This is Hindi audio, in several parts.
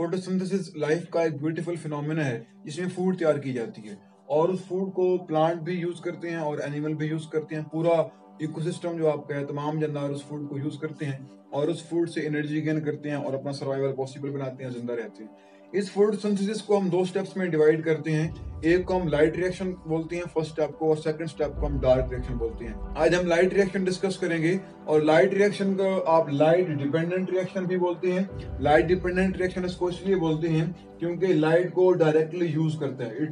फोटोसिंथेसिस लाइफ का एक ब्यूटीफुल फिनोमेना है जिसमें फूड तैयार की जाती है और उस फूड को प्लांट भी यूज करते हैं और एनिमल भी यूज करते हैं। पूरा इकोसिस्टम जो आपका है, तमाम जानदार उस फूड को यूज करते हैं और उस फूड से एनर्जी गेन करते हैं और अपना सर्वाइवल पॉसिबल बनाते हैं, जिंदा रहते हैं। इस फूड सिंथेसिस को हम दो स्टेप्स में डिवाइड करते हैं। एक को हम लाइट रिएक्शन बोलते हैं फर्स्ट स्टेप को, और सेकंड स्टेप को हम डार्क रिएक्शन बोलते हैं। आज हम लाइट रिएक्शन डिस्कस करेंगे और लाइट रिएक्शन को आप लाइट डिपेंडेंट रिएक्शन भी बोलते हैं। लाइट डिपेंडेंट रिएक्शन इसको इसलिए बोलते हैं क्योंकि लाइट को डायरेक्टली यूज करता है,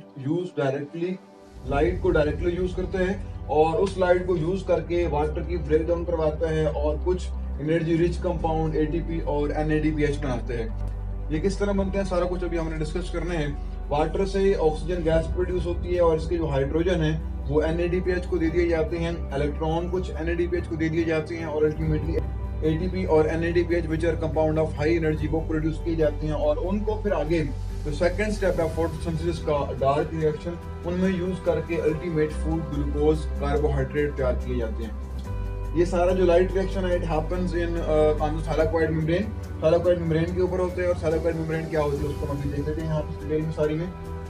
लाइट को डायरेक्टली यूज करता है और उस लाइट को यूज करके वाटर की ब्रेक डाउन करवाता है और कुछ एनर्जी रिच कंपाउंड एटीपी और NADPH बनाते हैं। ये किस तरह बनते हैं सारा कुछ अभी हमने डिस्कस करना है। वाटर से ऑक्सीजन गैस प्रोड्यूस होती है और इसके जो हाइड्रोजन है वो NADPH को दे दिए जाते हैं, इलेक्ट्रॉन कुछ NADPH को दे दिए जाते हैं और अल्टीमेटली ATP और NADPH which are compound of high energy वो प्रोड्यूस किए जाते हैं और उनको फिर आगे जो सेकंड स्टेप है फोटोसिंथेसिस का डार्क रिएक्शन, उनमें यूज करके अल्टीमेट फूड ग्लूकोज कार्बोहाइड्रेट तैयार किए जाते हैं। ये सारा जो लाइट रिएक्शन है it happens in on the thylakoid membrane. Thylakoid membrane के ऊपर होते हैं और थैलाकोइड मेम्ब्रेन क्या होती है उसको हम अभी देख लेते हैं यहाँ पे डिटेल में सारी में।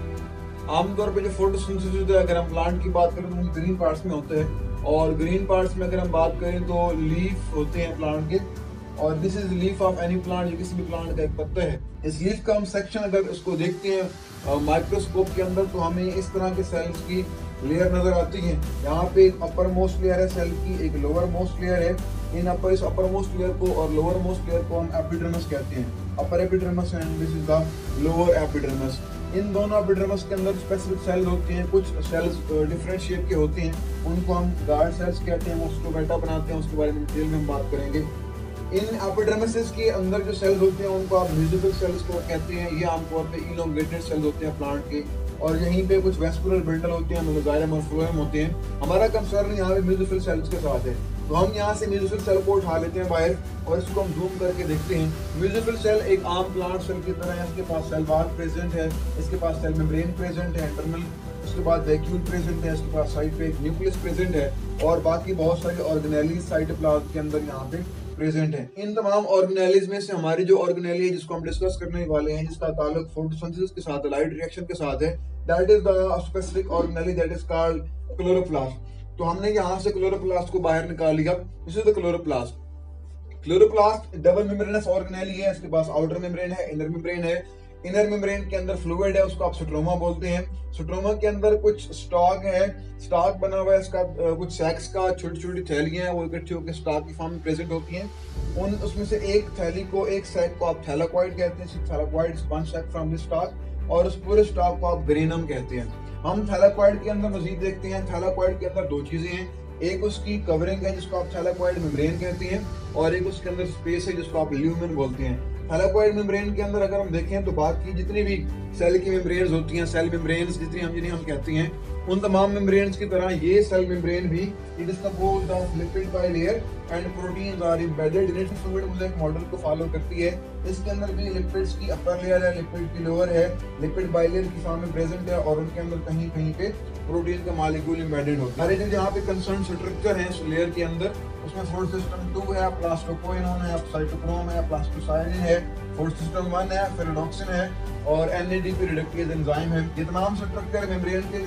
आमतौर पे जो फोटोसिंथेसिस है अगर हम प्लांट की बात करें तो ग्रीन पार्ट्स में होते हैं और ग्रीन पार्ट्स में अगर हम बात करें तो लीफ होते हैं प्लांट के और this is leaf of any plant, ये किसी भी प्लांट का एक पत्ता है। इस लीफ का हम सेक्शन अगर इसको देखते हैं माइक्रोस्कोप के अंदर तो हमें इस तरह के सेल्स की लेयर नजर आती है। यहाँ पे एक अपर मोस्ट लेयर है सेल की, एक लोअर मोस्ट लेयर है। इस अपर मोस्ट लेयर को और लोअर मोस्ट लेयर को हम एपिडर्मिस कहते हैं। Upper epidermis and this is the lower epidermis. इन दोनों एपिडर्मिस के अंदर स्पेसिफिक सेल्स होते हैं, कुछ सेल्स डिफरेंट शेप के होते हैं, उनको हम गार्ड सेल्स कहते हैं, स्टोमेटा बनाते हैं, उसके बारे में डिटेल में हम बात करेंगे। इन एपिडर्मिस के अंदर जो सेल्स होते हैं उनको आप म्यूजिकल सेल्स को कहते हैं। ये आमतौर पे इलोंगेटेड सेल्स होते हैं प्लांट के और यहीं पे कुछ वेस्कुलर बंडल होते हैं, मेसोजाइलम और फ्लोएम होते हैं। हमारा कंसर्न यहाँ पे म्यूजिकल सेल्स के साथ है, तो हम यहाँ से म्यूजिकल सेल को उठा लेते हैं बाहर और इसको हम जूम करके देखते हैं। म्यूजिकल सेल एक आम प्लांट सेल की तरह है, इसके पास सेल वॉल प्रेजेंट है, इसके पास सेल मेम्ब्रेन प्रेजेंट है इंटरनल, उसके बाद वैक्यूल प्रेजेंट है, इसके पास साइड पे एक न्यूक्लियस प्रेजेंट है और बाकी बहुत सारे ऑर्गेनेलीज साइटोप्लाज्म के अंदर यहाँ पे प्रेजेंट है। इन तमाम ऑर्गेनेलीज में से हमारी जो ऑर्गेनेली है जिसको हम डिस्कस करने वाले हैं, जिसका ताल्लुक फोटोसिंथेसिस के साथ लाइट रिएक्शन के साथ है, that is the specific organelle that is called chloroplast. तो हमने यहाँ से क्लोरोप्लास्ट को बाहर निकाल लिया। This is the chloroplast. Chloroplast double membranous organelle है, इसके पास आउटर मेम्ब्रेन है, इनर मेम्ब्रेन है। इनर मेम्ब्रेन के अंदर फ्लूइड है, उसको आप स्ट्रोमा बोलते हैं। स्ट्रोमा के अंदर कुछ स्टॉक है, स्टॉक बना हुआ है इसका, कुछ सैक्स का छोटी छोटी थैलियां हैं वो इकट्ठी होकर स्टॉक की फॉर्म में प्रेजेंट होती हैं। उसमें से एक थैली को, एक सैक को आप थैलाकोइड कहते हैं। Thylakoid is one sac from this stack और उस पूरे स्टॉक को आप ग्रेनम कहते हैं। हम थैलाकोइड के अंदर मजीद देखते हैं, थैलाकोइड के अंदर दो चीजें हैं, एक उसकी कवरिंग है जिसको आप थैलाकोइड मेम्ब्रेन कहते हैं और एक उसके अंदर स्पेस है जिसको आप ल्यूमेन बोलते हैं। थैलाकोइड मेम्ब्रेन के अंदर अगर हम देखें तो बाकी जितनी भी सेल की मेम्ब्रेन्स होती हैं, सेल मेम्ब्रेन्स जिन्हें हम कहते हैं, उन तमाम मेम्ब्रेन्स की तरह ये सेल मेम्ब्रेन भी it is composed of lipid bilayer and proteins are embedded in it. Fluid mosaic model को फॉलो करती है। इसके अंदर भी लिपिड्स की अपर लेयर है, लिपिड की लोअर है, लिपिड बाइलेयर की फॉर्म में प्रेजेंट है और उनके अंदर कहीं कहीं पे प्रोटीन का मॉलिक्यूल एम्बेडेड होता है। जहाँ पे कंसर्न स्ट्रक्चर है इस लेयर के अंदर, उसमें फूड सिस्टम 2 है, प्लास्टोकोइनोन है, साइटोक्रोम है, प्लास्टोसाइनिन है, फूड सिस्टम 1 है, फेरोडॉक्सिन है और NADP रिडक्टेज एंजाइम है। ये तमाम स्ट्रक्चर मेम्ब्रेन के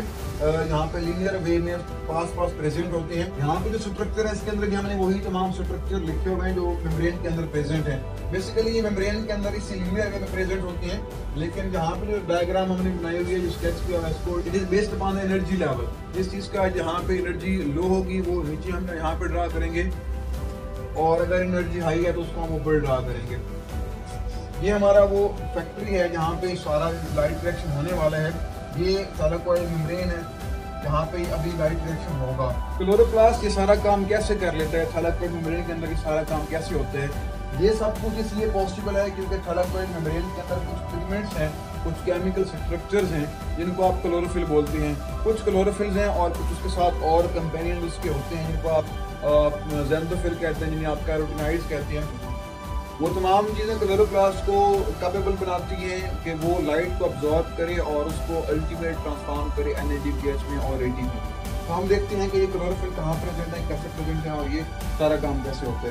यहाँ पे लीनियर वे में पास प्रेजेंट होते हैं। यहाँ पे जो स्ट्रक्चर है इसके अंदर भी हमने वही तमाम स्ट्रक्चर लिखे हुए हैं जो मेम्ब्रेन के अंदर प्रेजेंट है। बेसिकली ये मेम्ब्रेन के अंदर इसी लीनियर वे में प्रेजेंट होती हैं, लेकिन जहाँ पे जो डायग्राम हमने बनाई हुई है, जो स्केच किया है इसको, it is based upon energy level. जिस चीज का जहाँ पे एनर्जी लो होगी वो नीचे हम यहाँ पे ड्रा करेंगे और अगर एनर्जी हाई है तो उसको हम ऊपर ड्रा करेंगे। ये हमारा वो फैक्ट्री है जहाँ पे सारा लाइट रिएक्शन होने वाला है। ये थैलाकोइड मेम्ब्रेन है जहाँ पे अभी लाइट रिएक्शन होगा। क्लोरोप्लास्ट ये सारा काम कैसे कर लेता है, थैलाकोइड मेम्ब्रेन के अंदर ये सारा काम कैसे होता है, ये सब कुछ इसलिए पॉसिबल है क्योंकि थैलाकोइड मेम्ब्रेन के अंदर कुछ पिगमेंट्स हैं, कुछ केमिकल स्ट्रक्चर्स हैं जिनको आप क्लोरोफिल बोलते हैं। कुछ क्लोरोफिल्स हैं और कुछ उसके साथ और कंपेनियन उसके होते हैं जिनको आप ज़ेंथोफिल कहते हैं, जिन्हें आप कैरोटिनॉइड्स कहते हैं। वो तमाम चीज़ें क्लोरोप्लास्ट को कैपेबल बनाती हैं कि वो लाइट को अब्जॉर्ब करे और उसको अल्टीमेट ट्रांसफॉर्म करे NADPH में और ATP। तो हम देखते हैं कि ये क्लोरोफिल कहाँ प्रेजेंट है, कैसे प्रेजेंट है और ये सारा काम कैसे होता है।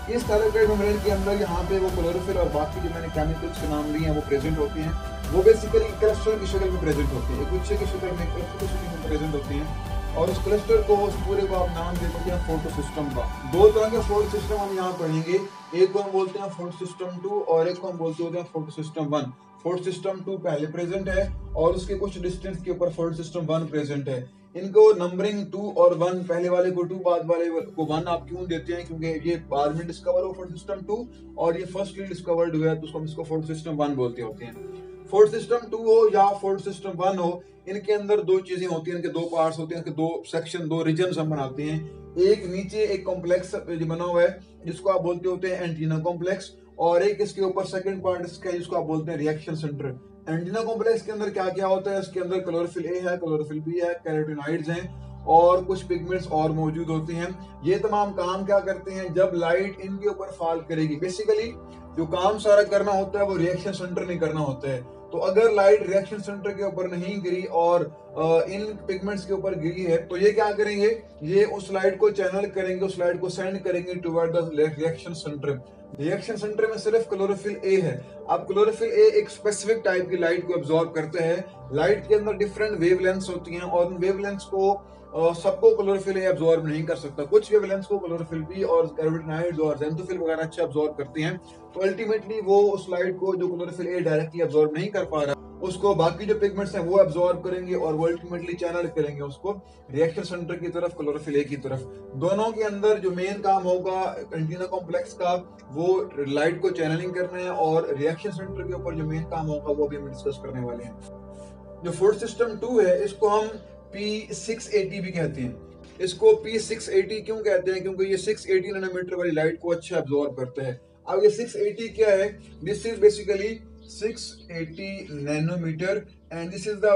इस थैलेक्राइड मेम्ब्रेन के अंदर यहाँ पे वो क्लोरोफिल और बाकी जो मैंने केमिकल्स के नाम लिए हैं वो प्रेजेंट होते हैं। वो बेसिकली क्लस्टर की शक्ल में प्रेजेंट होते हैं, गुच्छे की शक्ल में, क्लस्टर की शक्ल में प्रेजेंट होते हैं। और उस क्लस्टर को, उस पूरे को आप नाम दे सकते हैं फोटो सिस्टम का। दो तरह के फोटो सिस्टम हम यहाँ पढ़ेंगे, एक को हम बोलते हैं फोटो सिस्टम 2 और एक को हम बोलते हैं फोटो सिस्टम 1। फोटो सिस्टम 2 पहले प्रेजेंट है और उसके कुछ डिस्टेंस के ऊपर फोटो सिस्टम 1 प्रेजेंट है। इनको नंबरिंग 2 और 1, पहले वाले को 2 बाद वाले को 1 आप क्यों देते हैं, क्योंकि ये बाद में डिस्कवर हो फोटो सिस्टम 2 और ये फर्स्टली डिस्कवर्ड हुआ है, तो हम इसको फोटो सिस्टम 1 बोलते होते हैं। फोटो सिस्टम 2 हो या फोटो सिस्टम 1 हो, इनके अंदर दो चीजें होती हैं, इनके दो पार्ट्स होते हैं, इनके दो सेक्शन, दो रीजन्स हम बनाते हैं। एक नीचे एक कॉम्प्लेक्स बना हुआ है जिसको आप बोलते होते हैं एंटीना कॉम्प्लेक्स, और एक इसके ऊपर सेकंड पार्ट इसका है जिसको आप बोलते हैं रिएक्शन सेंटर। एंटीना कॉम्प्लेक्स के अंदर क्या क्या होता है, इसके अंदर क्लोरोफिल ए है, क्लोरोफिल बी है, कैरोटीनॉइड्स हैं और कुछ पिगमेंट्स और मौजूद होते हैं। ये तमाम काम क्या करते हैं, जब लाइट इनके ऊपर फॉल करेगी, बेसिकली जो काम सारा करना होता है वो रिएक्शन सेंटर नहीं करना होता है। तो अगर लाइट रिएक्शन सेंटर के ऊपर नहीं गिरी और इन पिगमेंट्स के ऊपर गिरी है, तो ये क्या करेंगे, ये उस लाइट को चैनल करेंगे, उस लाइट को सेंड करेंगे toward the reaction center. Reaction center में सिर्फ क्लोरोफिल ए है। अब क्लोरोफिल ए एक स्पेसिफिक टाइप की लाइट को एब्जॉर्ब करते हैं। लाइट के अंदर डिफरेंट वेवलेंथ्स होती हैं और उन वेवलेंथ्स को सबको क्लोरोफिल ए एब्जॉर्ब नहीं कर सकता। कुछ वेवलेंथ्स को क्लोरोफिल बी और कैरोटीनॉइड्स और ज़ैंथोफिल वगैरह अच्छा एब्जॉर्ब करते हैं। तो अल्टीमेटली वो उस लाइट को जो क्लोरोफिल ए डायरेक्टली एब्जॉर्ब नहीं कर पा रहा, उसको बाकी जो पिगमेंट्स हैं वो एब्जॉर्ब करेंगे और वो अल्टीमेटली चैनल करेंगे उसको रिएक्शन सेंटर की तरफ, क्लोरोफिल ए की तरफ। दोनों के अंदर जो मेन काम होगा एंटीना कॉम्प्लेक्स का, वो लाइट को चैनलिंग करना है, और रिएक्शन सेंटर के ऊपर जो मेन काम होगा वो भी हम डिस्कस करने वाले हैं। जो फोटो सिस्टम 2 है इसको हम P680 भी कहते हैं। इसको P680 क्यों कहते हैं, क्योंकि ये 680 नैनोमीटर वाली लाइट को अच्छा एब्जॉर्ब करता है। अब ये 680 क्या है, this is basically 680 nanometer and this is the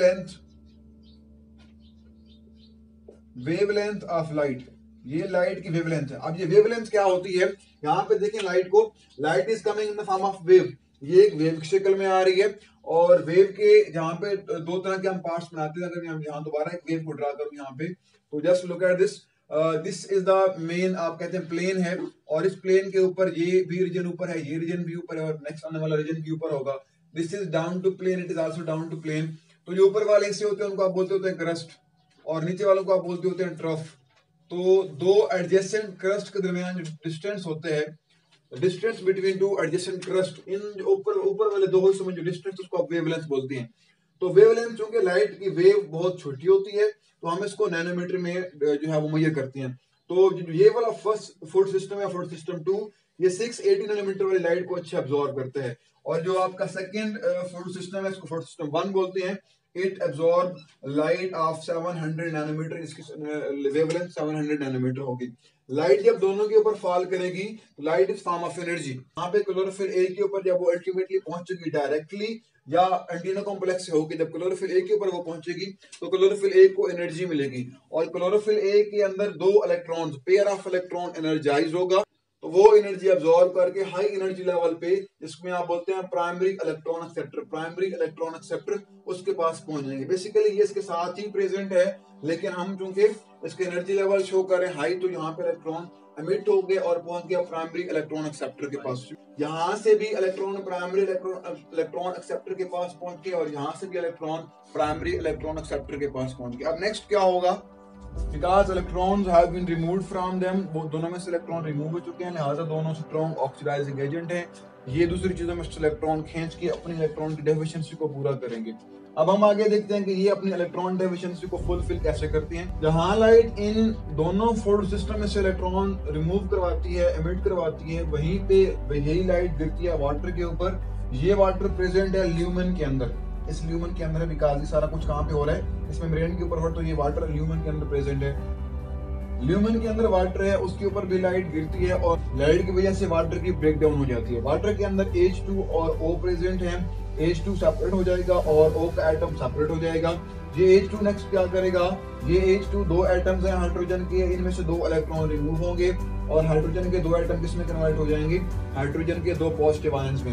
wavelength of light. ये लाइट की वेवलेंथ है। अब ये वेवलेंथ क्या होती है, यहाँ पे देखें लाइट को, light is coming in the form of wave. ये एक वेव की शक्ल में आ रही है और वेव के जहाँ पे दो तरह के हम पार्ट्स बनाते हैं। अगर मैं यहाँ दोबारा एक वेव को ड्रा करूँ यहाँ पे, तो just look at this, this is the main, आप कहते हैं प्लेन है, और इस प्लेन के ऊपर ये भी रीजन ऊपर है, ये रीजन भी ऊपर है और नेक्स्ट आने वाला रीजन भी ऊपर होगा। This is down to plane, it is also down to plane. तो जो ऊपर वाले हिस्से होते हैं उनको आप बोलते होते हैं क्रस्ट और नीचे वालों को आप बोलते होते हैं ट्रफ। तो दो एडजेसेंट क्रस्ट के दरमियान जो डिस्टेंस होते हैं, distance between two adjacent crest, इन ऊपर वाले दो हिस्सों में जो डिस्टेंस, उसको आप वेवलेंथ बोलते हैं। तो वेवलेंथ, चूंकि लाइट की वेव बहुत छोटी होती है तो हम इसको नैनोमीटर में जो है वो मेजर करते हैं। तो ये वाला फर्स्ट फोटो सिस्टम है, फोटो सिस्टम 2, ये 680 नैनोमीटर वाली लाइट को अच्छा एब्जॉर्ब करता है। और जो आपका सेकंड फोटो सिस्टम है इसको फोटो सिस्टम 1 बोलते हैं। It absorb light of 700 nanometer, इसकी वेवलेंथ 700 नैनोमीटर होगी। लाइट जब दोनों के ऊपर फॉल करेगी तो light is form of energy. यहाँ पे क्लोरोफिल ए के ऊपर जब वो अल्टीमेटली पहुंचेगी डायरेक्टली या एंटीना कॉम्प्लेक्स से होगी, जब क्लोरोफिल ए के ऊपर वो पहुंचेगी तो क्लोरोफिल ए को एनर्जी मिलेगी और क्लोरोफिल ए के अंदर दो electrons, pair of electron energize होगा। तो वो एनर्जी अब्सॉर्ब करके हाई एनर्जी लेवल पे, जिसमें आप बोलते हैं primary electron acceptor, primary electron acceptor, उसके पास पहुंच जाएंगे। बेसिकली ये इसके साथ ही प्रेजेंट है, लेकिन हम चूंकि इसके एनर्जी लेवल शो कर रहे हैं हाई, तो यहाँ पे इलेक्ट्रॉन एमिट हो गए और पहुंच गया प्राइमरी इलेक्ट्रॉन एक्सेप्टर के पास। यहाँ से भी इलेक्ट्रॉन प्राइमरी इलेक्ट्रॉन एक्सेप्टर के पास पहुंच गए और यहाँ से भी इलेक्ट्रॉन प्राइमरी इलेक्ट्रॉन एक्सेप्टर के पास पहुंच गए। अब नेक्स्ट क्या होगा, because electrons have been removed from them, वो दोनों में से इलेक्ट्रॉन रिमूव हो चुके हैं, लिहाजा दोनों स्ट्रॉन्ग ऑक्सीडाइजिंग एजेंट हैं। ये दूसरी चीजों में इलेक्ट्रॉन खींच के अपनी इलेक्ट्रॉन की डेफिशिएंसी को पूरा करेंगे। अब हम आगे देखते हैं कि ये अपनी इलेक्ट्रॉन डेफिशिएंसी को फुलफिल कैसे करती हैं। जहां लाइट इन दोनों फोटो सिस्टम में से इलेक्ट्रॉन रिमूव करवाती है, एमिट करवाती है, वहीं पे यही लाइट गिरती है वाटर के ऊपर। ये वाटर प्रेजेंट है ल्यूमेन के अंदर, इस ल्यूमेन के अंदर है, बिकॉज ये सारा कुछ कहाँ पे हो रहा है, इसमें मेम्ब्रेन के ऊपर हो, तो ये वाटर ल्यूमेन के अंदर प्रेजेंट है। ल्यूमेन के अंदर वाटर है, उसके ऊपर भी लाइट गिरती है और लाइट की वजह से वाटर की ब्रेक डाउन हो जाती है। वाटर के अंदर H2 और O प्रेजेंट है, H2 सेपरेट हो जाएगा और O का एटम सेपरेट हो जाएगा। ये H2 नेक्स्ट क्या करेगा, ये H2 दो एटम्स हैं हाइड्रोजन के, इनमें से दो इलेक्ट्रॉन रिमूव होंगे और हाइड्रोजन के दो एटम किसमें कन्वर्ट हो जाएंगे, हाइड्रोजन के दो पॉजिटिव आयंस में।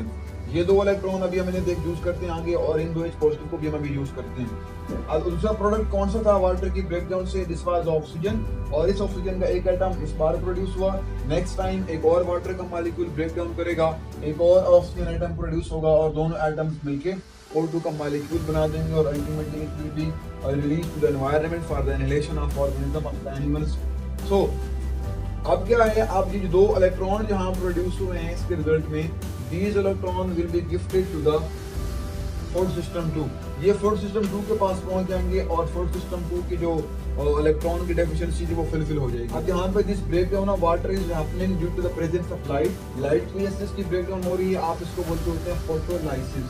ये दो इलेक्ट्रॉन अभी हम इन्हें यूज करते हैं आगे, और इन दो H पॉजिटिव को भी हम अभी यूज करते हैं। अब दूसरा प्रोडक्ट कौन सा था वाटर की ब्रेकडाउन से? दिस वाज ऑक्सीजन, और इस ऑक्सीजन का एक एटम इस बार प्रोड्यूस हुआ। नेक्स्ट टाइम एक और वाटर का मॉलिक्यूल ब्रेकडाउन करेगा, एक और ऑक्सीजन एटम प्रोड्यूस होगा, और दोनों एटम्स मिलके O2 का मॉलिक्यूल बना देंगे, और ultimately it will be release to the environment for the inhalation of organism of the animals. So अब क्या है, अब ये दो इलेक्ट्रॉन जहां प्रोड्यूस हुए हैं इसके रिजल्ट में, these electron will be gifted to the fourth system 2। ये फोर्थ सिस्टम 2 के पास पहुंच जाएंगे, और फोर्थ सिस्टम 2 की जो इलेक्ट्रॉन की डेफिशिएंसी थी वो फुलफिल हो जाएगी। अब यहाँ पे this breakdown of water is happening due to the presence of light. Light की वजह से इसकी ब्रेकडाउन हो रही है, आप इसको बोलते होते हैं photolysis.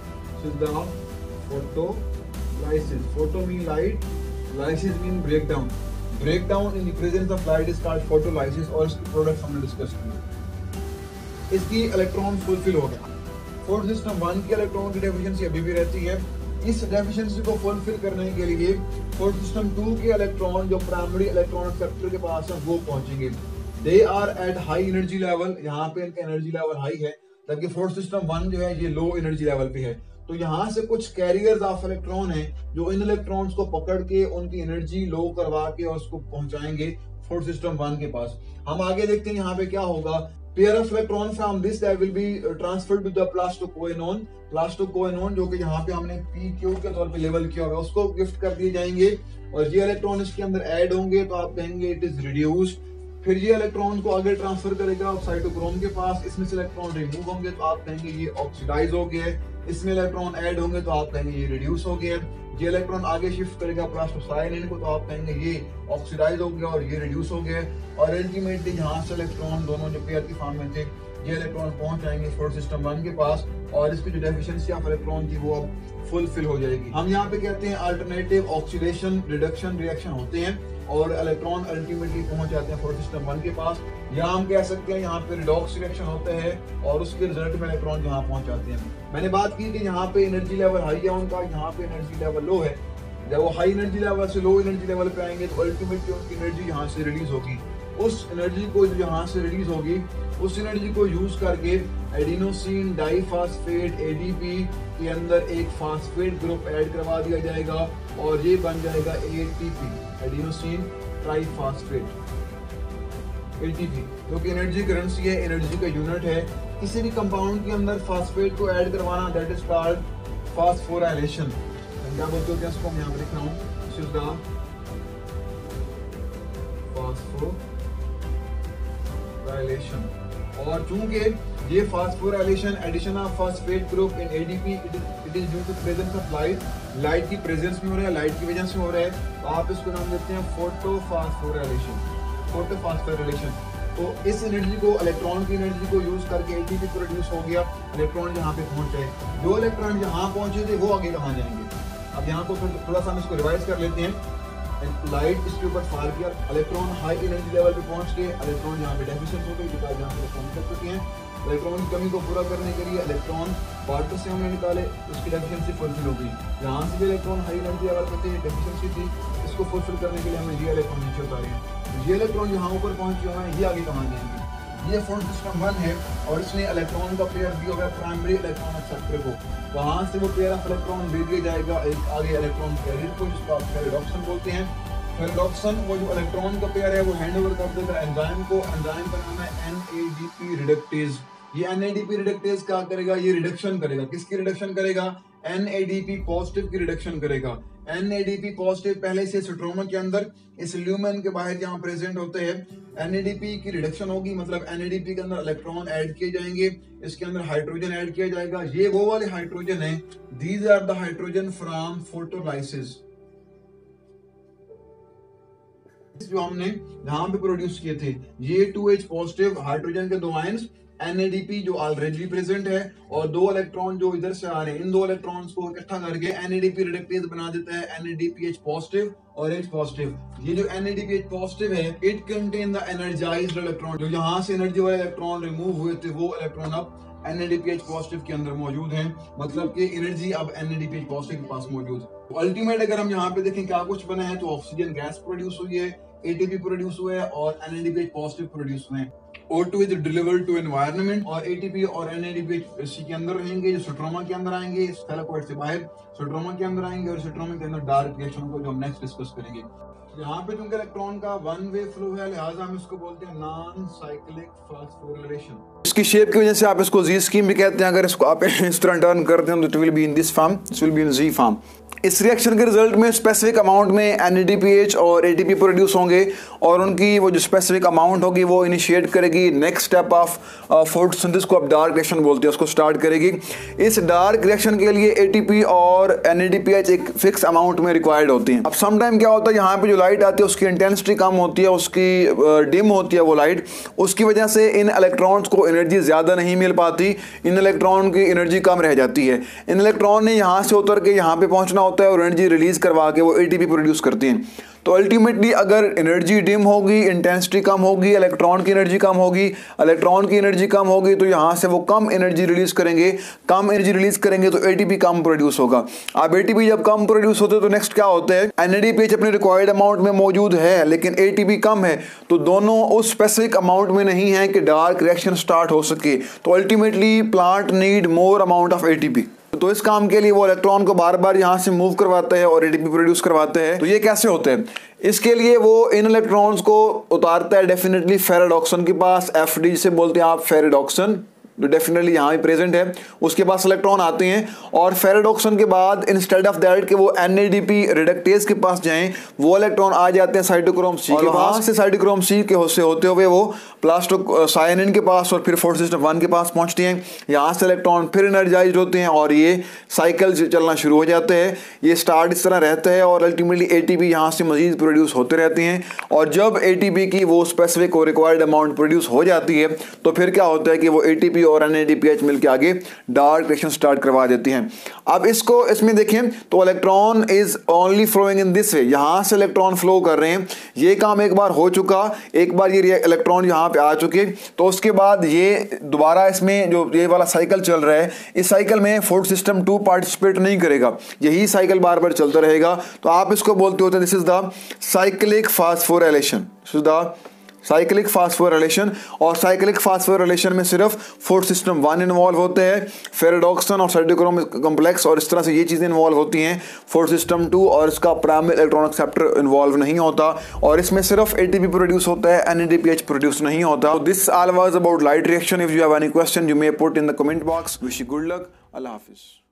Photolysis, photo mean light, lysis mean breakdown. Breakdown in the presence of light is called photolysis, और इसकी प्रोडक्ट्स हमने डिस्कस किए। इसकी इलेक्ट्रॉन फुलफिल हो गया। फोर्थ सिस्टम 1 की इलेक्ट्रॉन की डेफिशिएंसी अभी भी रहती है। इस डेफिशिएंसी को फुलफिल करने के लिए फोर्थ सिस्टम 2 के इलेक्ट्रॉन जो प्राइमरी इलेक्ट्रॉन एक्सेप्टर के पास है वो पहुंचेंगे। They are at high energy level, यहाँ पे इनका एनर्जी लेवल हाई है, जबकि फोर्थ सिस्टम 1 जो है ये लो एनर्जी लेवल पे है। तो यहाँ से कुछ कैरियर्स ऑफ इलेक्ट्रॉन है जो इन इलेक्ट्रॉन्स को पकड़ के उनकी एनर्जी लो करवा के और उसको पहुंचाएंगे फोर्थ सिस्टम 1 के पास। हम आगे देखते हैं यहाँ पे क्या होगा। Pair of electron from this that will be transferred to the plastoquinone, plastoquinone जो कि यहाँ पे हमने PQ के तौर पे लेवल किया होगा उसको गिफ्ट कर दिए जाएंगे, और ये इलेक्ट्रॉन इसके अंदर ऐड होंगे तो आप कहेंगे इट इज रिड्यूस्ड। फिर ये इलेक्ट्रॉन को आगे ट्रांसफर करेगा साइटोक्रोम के पास, इसमें से इलेक्ट्रॉन रिमूव होंगे तो आप कहेंगे ये ऑक्सीडाइज हो गया है। इसमें इलेक्ट्रॉन ऐड होंगे तो आप कहेंगे ये रिड्यूस हो गया है। ये इलेक्ट्रॉन आगे शिफ्ट करेगा प्लास्टोसाइनिन को तो आप कहेंगे ये ऑक्सीडाइज हो गया और ये रिड्यूस हो गया। और अल्टीमेटली यहाँ से इलेक्ट्रॉन दोनों जो पेयर की फॉर्म में थे ये इलेक्ट्रॉन पहुंच जाएंगे फोर्थ सिस्टम 1 के पास, और इसकी जो डेफिशिएंसी ऑफ इलेक्ट्रॉन थी वो अब फुलफिल हो जाएगी। हम यहाँ पे कहते हैं अल्टरनेटिव ऑक्सीडेशन रिडक्शन रिएक्शन होते हैं, और इलेक्ट्रॉन अल्टीमेटली पहुंच जाते हैं फोर्थ सिस्टम 1 के पास। या हम कह सकते हैं यहाँ पे रिडॉक्स रिएक्शन होता है, और उसके रिजल्ट में इलेक्ट्रॉन यहाँ पहुंच जाते हैं। मैंने बात की कि यहाँ पे एनर्जी लेवल हाई है उनका, यहाँ पे एनर्जी लेवल लो है। जब वो हाई एनर्जी लेवल से लो एनर्जी लेवल पे आएंगे तो अल्टीमेटली उनकी एनर्जी यहाँ से रिलीज होगी। उस एनर्जी को जो यहाँ से रिलीज होगी उस एनर्जी को यूज करके एडिनोसिन डाइफॉस्फेट एडीपी के अंदर एक फास्फेट ग्रुप ऐड करवा दिया जाएगा, और ये बन जाएगा एटीपी, एडिनोसिन ट्राइफॉस्फेट एटीपी, जो कि एनर्जी करेंसी है, एनर्जी का यूनिट है। किसी भी कंपाउंड के अंदर फास्फेट को ऐड करवाना दैट इज कॉल्ड फास्फोराइलेशन। क्या बोलते हो, क्या इसको मैं यहाँ पे लिख रहा हूँ, दिस इज द फास्फोराइलेशन। और चूंकि ये phosphorylation addition of phosphate group in ADP it is due to presence of light, light की प्रेजेंस में हो रहा है, लाइट की वजह से हो रहा है, तो आप इसको नाम देते हैं फोटोफास्फोराइलेशन, फोटोफास्फोराइलेशन। तो इस एनर्जी को इलेक्ट्रॉन की एनर्जी को यूज करके एटीपी प्रोड्यूस हो गया, इलेक्ट्रॉन यहाँ पे पहुंचे। जो इलेक्ट्रॉन यहाँ पहुंचे थे वो आगे कहाँ जाएंगे? अब यहाँ को थोड़ा सा हम इसको रिवाइज कर लेते हैं। लाइट इसके ऊपर फार किया, इलेक्ट्रॉन हाई एनर्जी लेवल पे पहुंच के इलेक्ट्रॉन यहाँ पे डेफिशिएंट हो गई, बिकॉज यहाँ पे इलेक्ट्रॉन कर चुके हैं। इलेक्ट्रॉन की कमी को पूरा करने के लिए इलेक्ट्रॉन वाटर से हमने निकाले, उसकी डेफिशिएंसी फुलफिल हो गई। यहाँ से भी इलेक्ट्रॉन हाई एनर्जी लेवल पे थे, डेफिशिएंसी थी, इसको फुलफिल करने के लिए हमें ये इलेक्ट्रॉन नीचे उतारे हैं। ये इलेक्ट्रॉन यहाँ ऊपर पहुंच गए हैं, ये आगे कहाँ जाएंगे? ये फोर्थ सिस्टम 1 है, और इसने इलेक्ट्रॉन का पेयर दिया होगा प्राइमरी इलेक्ट्रॉन एक्सेप्टर को, वहां से वो पेयर ऑफ इलेक्ट्रॉन दे दिया जाएगा एक आगे इलेक्ट्रॉन कैरियर को, जिसको आप फेरेडॉक्सन बोलते हैं। फेरेडॉक्सन वो जो इलेक्ट्रॉन का पेयर है वो हैंड ओवर कर देगा एंजाइम को, एंजाइम का नाम है NADP रिडक्टेज। ये NADP रिडक्टेज क्या करेगा? ये रिडक्शन करेगा, किसकी रिडक्शन करेगा? NADP पॉजिटिव की रिडक्शन करेगा। NADP पॉजिटिव पहले से स्ट्रोमा के अंदर इस ल्यूमेन के बाहर जहाँ प्रेजेंट होते हैं, NADP की रिडक्शन होगी, मतलब NADP के अंदर इलेक्ट्रॉन ऐड किए जाएंगे, इसके अंदर हाइड्रोजन ऐड किया जाएगा। ये वो वाले हाइड्रोजन है, these are the hydrogen from photolysis, जो हमने यहाँ पे प्रोड्यूस किए थे। ये 2H पॉजिटिव हाइड्रोजन के दो आयंस NADP जो ऑलरेडी प्रेजेंट है, और दो इलेक्ट्रॉन जो इधर से आ रहे हैं, इन दो इलेक्ट्रॉन्स को इकट्ठा करके NADP रिडक्टेज बना देता है, NADPH पॉजिटिव और H पॉजिटिव। ये जो NADPH पॉजिटिव है, it contain the energized electron, जो यहाँ से एनर्जी वाले इलेक्ट्रॉन रिमूव हुए थे वो इलेक्ट्रॉन अब NADPH पॉजिटिव के अंदर मौजूद हैं, मतलब कि एनर्जी अब NADPH पॉजिटिव के पास मौजूद है। तो अल्टीमेट अगर हम यहाँ पे देखें क्या कुछ बना है, तो ऑक्सीजन गैस प्रोड्यूस हुई है, ATP प्रोड्यूस हुआ है, और NADPH पॉजिटिव प्रोड्यूस हुए हैं। O2 is delivered to environment और ATP और NADPH इसी के अंदर रहेंगे, जो स्ट्रोमा के अंदर आएंगे, थैलेकोइड से बाहर स्ट्रोमा के अंदर आएंगे और स्ट्रोमा के अंदर डार्क रिएक्शन को जो हम नेक्स्ट डिस्कस करेंगे। यहाँ पे चूंकि इलेक्ट्रॉन का वन वे फ्लो है, लिहाजा हम इसको बोलते हैं नॉन साइक्लिक फास्फोराइलेशन। इसकी शेप की वजह से आप इसको जी स्कीम भी कहते हैं। अगर इसको आप इस तरह टर्न करते हैं तो it will be in this form, this will be in Z form. इस रिएक्शन के रिजल्ट में स्पेसिफिक अमाउंट में NADPH और ATP प्रोड्यूस होंगे और उनकी वो जो स्पेसिफिक अमाउंट होगी वो इनिशिएट करेगी नेक्स्ट स्टेप ऑफ फोटोसिंथेसिस को आप डार्क रिएक्शन बोलते हैं, उसको स्टार्ट करेगी। इस डार्क रिएक्शन के लिए ATP और NADPH एक फिक्स अमाउंट में रिक्वायर्ड होती हैं। अब सम टाइम क्या होता है, यहाँ पे जो लाइट आती है उसकी इंटेंसिटी कम होती है, उसकी डिम होती है वो लाइट, उसकी वजह से इन इलेक्ट्रॉन्स को एनर्जी ज़्यादा नहीं मिल पाती, इन इलेक्ट्रॉन की एनर्जी कम रह जाती है। इन इलेक्ट्रॉन ने यहाँ से उतर के यहाँ पे पहुँचना होता है और एनर्जी रिलीज करवा के वो ATP प्रोड्यूस करती हैं। तो अल्टीमेटली अगर एनर्जी डिम होगी, इंटेंसिटी कम होगी, इलेक्ट्रॉन की एनर्जी कम होगी, इलेक्ट्रॉन की एनर्जी कम होगी, तो यहाँ से वो कम एनर्जी रिलीज करेंगे। कम एनर्जी रिलीज करेंगे तो ATP कम प्रोड्यूस होगा। अब ATP जब कम प्रोड्यूस होते तो नेक्स्ट क्या होता है, NADPH अपने रिक्वायर्ड अमाउंट में मौजूद है लेकिन ATP कम है, तो दोनों उस स्पेसिफिक अमाउंट में नहीं है कि डार्क रिएक्शन स्टार्ट हो सके। तो ultimately plant need more amount of ATP। तो इस काम के लिए वो इलेक्ट्रॉन को बार बार यहाँ से मूव करवाते हैं और ATP प्रोड्यूस करवाते हैं। तो ये कैसे होते हैं, इसके लिए वो इन इलेक्ट्रॉन्स को उतारता है डेफिनेटली फेरेडॉक्सन के पास, FD जिसे बोलते हैं आप फेरेडॉक्सन, जो डेफिनेटली यहाँ भी प्रेजेंट है। उसके पास इलेक्ट्रॉन आते हैं और फेरेडॉक्सन के बाद इंस्टेड ऑफ दैट कि वो NADP रिडक्टेज के पास जाएं, वो इलेक्ट्रॉन आ जाते हैं साइटोक्रोम C के पास। से साइटोक्रोम C के होते हुए वो प्लास्टोसाइनिन के पास और फिर फोर्थ सिस्टम 1 के पास पहुंचते हैं। यहाँ से इलेक्ट्रॉन फिर एनर्जाइज होते हैं और ये साइकिल चलना शुरू हो जाते हैं। ये स्टार्ट इस तरह रहता है और अल्टीमेटली ATP यहाँ से मजीद प्रोड्यूस होते रहते हैं। और जब ATP की वो स्पेसिफिक और रिक्वायर्ड अमाउंट प्रोड्यूस हो जाती है तो फिर क्या होता है कि वो ATP और NADPH मिलकर आगे डार्क रिएक्शन स्टार्ट करवा देती हैं। अब इसमें देखें तो electron is only flowing in this way, यहाँ से इलेक्ट्रॉन फ्लो कर रहे हैं। ये काम एक बार हो चुका, एक बार ये इलेक्ट्रॉन यहाँ पे आ चुके, तो उसके बाद ये दोबारा इसमें जो ये वाला साइकिल चल रहा है, इस साइकिल में फोर्थ सिस्टम 2 पार्टिसिपेट नहीं करेगा, यही साइकिल बार बार चलता रहेगा। तो आप इसको बोलते होते हैं this is the cyclic phosphorylation, this is the cyclic phosphorylation. और साइक्लिक फास्फोराइलेशन में सिर्फ फोर्थ सिस्टम 1 इन्वॉल्व होते हैं, फेरेडॉक्सन और साइटोक्रोम कॉम्प्लेक्स और इस तरह से ये चीज़ें इन्वॉल्व होती हैं। फोर्थ सिस्टम 2 और इसका प्राइमरी इलेक्ट्रॉन एक्सेप्टर इन्वॉल्व नहीं होता और इसमें सिर्फ ATP प्रोड्यूस होता है, NADPH प्रोड्यूस नहीं होता। This all was about light reaction. If you have any question you may put in the comment box. Wish you good luck. Allah हाफिज़।